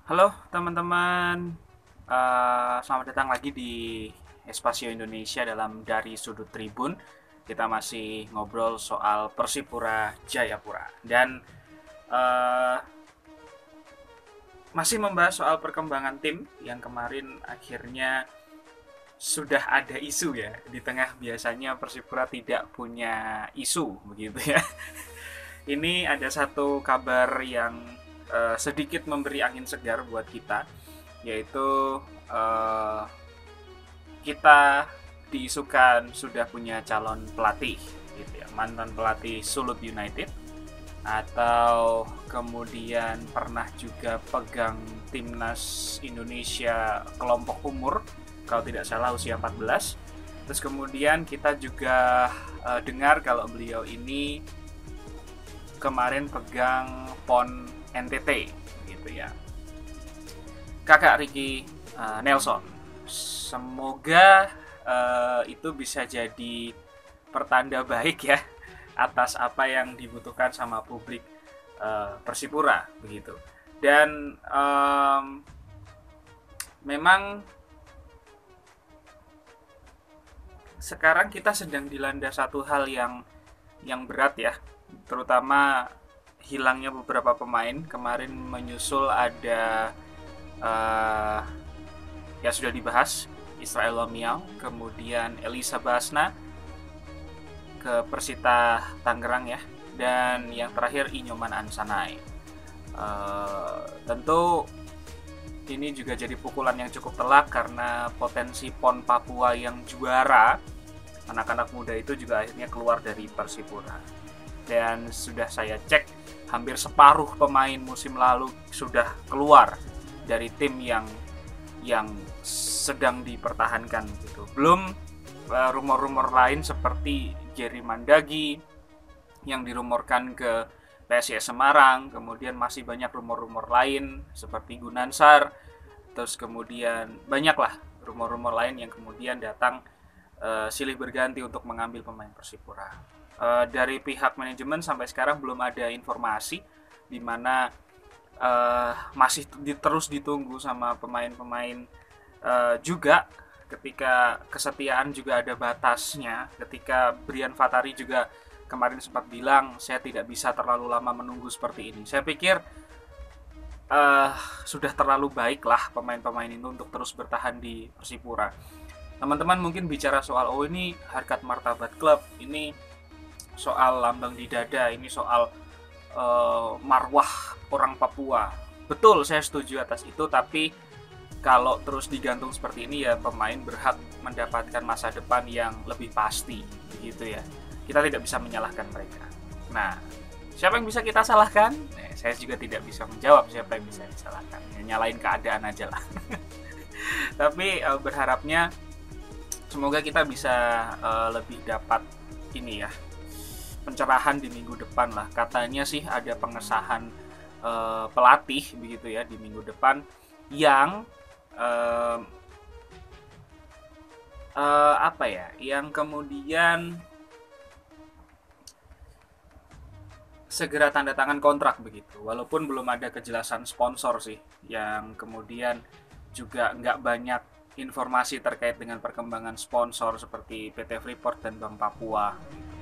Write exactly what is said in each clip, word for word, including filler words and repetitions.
Halo teman-teman, Eh, selamat datang lagi di Espasio Indonesia dalam Dari Sudut Tribun. Kita masih ngobrol soal Persipura Jayapura dan eh, masih membahas soal perkembangan tim yang kemarin akhirnya sudah ada isu ya. Di tengah biasanya Persipura tidak punya isu begitu ya. Ini ada satu kabar yang eh, sedikit memberi angin segar buat kita, yaitu eh, kita diisukan sudah punya calon pelatih gitu ya, mantan pelatih Sulut United atau kemudian pernah juga pegang timnas Indonesia kelompok umur kalau tidak salah usia empat belas. Terus kemudian kita juga uh, dengar kalau beliau ini kemarin pegang PON N T T gitu ya, kakak Ricky uh, Nelson. Semoga uh, itu bisa jadi pertanda baik ya atas apa yang dibutuhkan sama publik uh, Persipura begitu. Dan um, memang sekarang kita sedang dilanda satu hal yang yang berat ya, terutama hilangnya beberapa pemain. Kemarin menyusul ada uh, ya sudah dibahas Israel Lomiao, kemudian Elisa Basna ke Persita Tangerang ya, dan yang terakhir Inyoman Ansanai. Uh, tentu ini juga jadi pukulan yang cukup telak karena potensi PON Papua yang juara, anak-anak muda itu juga akhirnya keluar dari Persipura. Dan sudah saya cek, hampir separuh pemain musim lalu sudah keluar dari tim yang yang sedang dipertahankan gitu. Belum uh, rumor-rumor lain seperti Jerry Mandagi yang dirumorkan ke P S I S Semarang, kemudian masih banyak rumor-rumor lain seperti Gunansar, terus kemudian banyaklah rumor-rumor lain yang kemudian datang uh, silih berganti untuk mengambil pemain Persipura. Uh, dari pihak manajemen sampai sekarang belum ada informasi di mana uh, masih di, terus ditunggu sama pemain-pemain uh, juga, ketika kesetiaan juga ada batasnya. Ketika Brian Fatari juga kemarin sempat bilang, saya tidak bisa terlalu lama menunggu seperti ini. Saya pikir uh, sudah terlalu baik lah pemain-pemain itu untuk terus bertahan di Persipura. Teman-teman mungkin bicara soal, oh ini harkat martabat klub, ini soal lambang di dada, ini soal uh, marwah orang Papua. Betul, saya setuju atas itu, tapi kalau terus digantung seperti ini ya pemain berhak mendapatkan masa depan yang lebih pasti begitu ya. Kita tidak bisa menyalahkan mereka. Nah, siapa yang bisa kita salahkan? Eh, saya juga tidak bisa menjawab siapa yang bisa disalahkan. Ya, nyalain keadaan aja lah. Tapi uh, berharapnya semoga kita bisa uh, lebih dapat ini ya, pencerahan di minggu depan lah. Katanya sih ada pengesahan uh, pelatih begitu ya di minggu depan yang uh, uh, apa ya, yang kemudian segera tanda tangan kontrak begitu, walaupun belum ada kejelasan sponsor sih, yang kemudian juga nggak banyak informasi terkait dengan perkembangan sponsor seperti P T Freeport dan Bank Papua.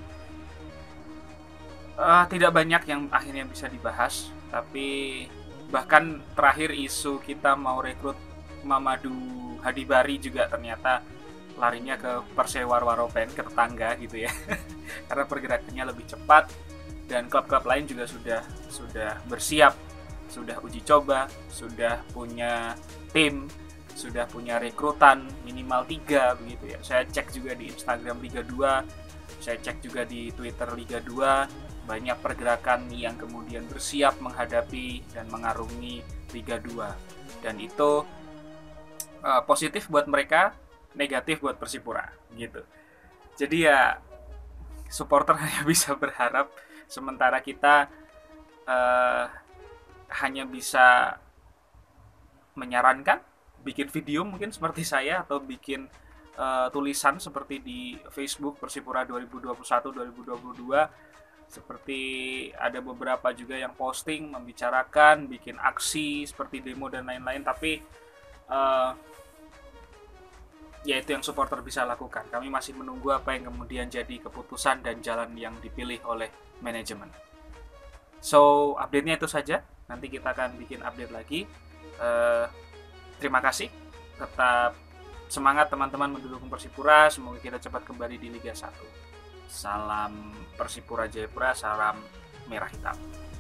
Uh, tidak banyak yang akhirnya bisa dibahas, tapi bahkan terakhir isu kita mau rekrut Mamadou Hadibari juga ternyata larinya ke Persewar Waropen, ke tetangga gitu ya. Karena pergerakannya lebih cepat dan klub-klub lain juga sudah sudah bersiap, sudah uji coba, sudah punya tim, sudah punya rekrutan minimal tiga begitu ya. Saya cek juga di Instagram Liga dua, saya cek juga di Twitter Liga dua, banyak pergerakan yang kemudian bersiap menghadapi dan mengarungi Liga dua. Dan itu uh, positif buat mereka, negatif buat Persipura gitu. Jadi ya supporter hanya bisa berharap, sementara kita uh, hanya bisa menyarankan, bikin video mungkin seperti saya, atau bikin uh, tulisan seperti di Facebook Persipura dua ribu dua puluh satu dua ribu dua puluh dua. Seperti ada beberapa juga yang posting membicarakan bikin aksi seperti demo dan lain-lain, tapi uh, ya itu yang supporter bisa lakukan. Kami masih menunggu apa yang kemudian jadi keputusan dan jalan yang dipilih oleh manajemen. So update-nya itu saja, nanti kita akan bikin update lagi. uh, terima kasih, tetap semangat teman-teman mendukung Persipura, semoga kita cepat kembali di Liga satu. Salam Persipura Jayapura, salam merah hitam.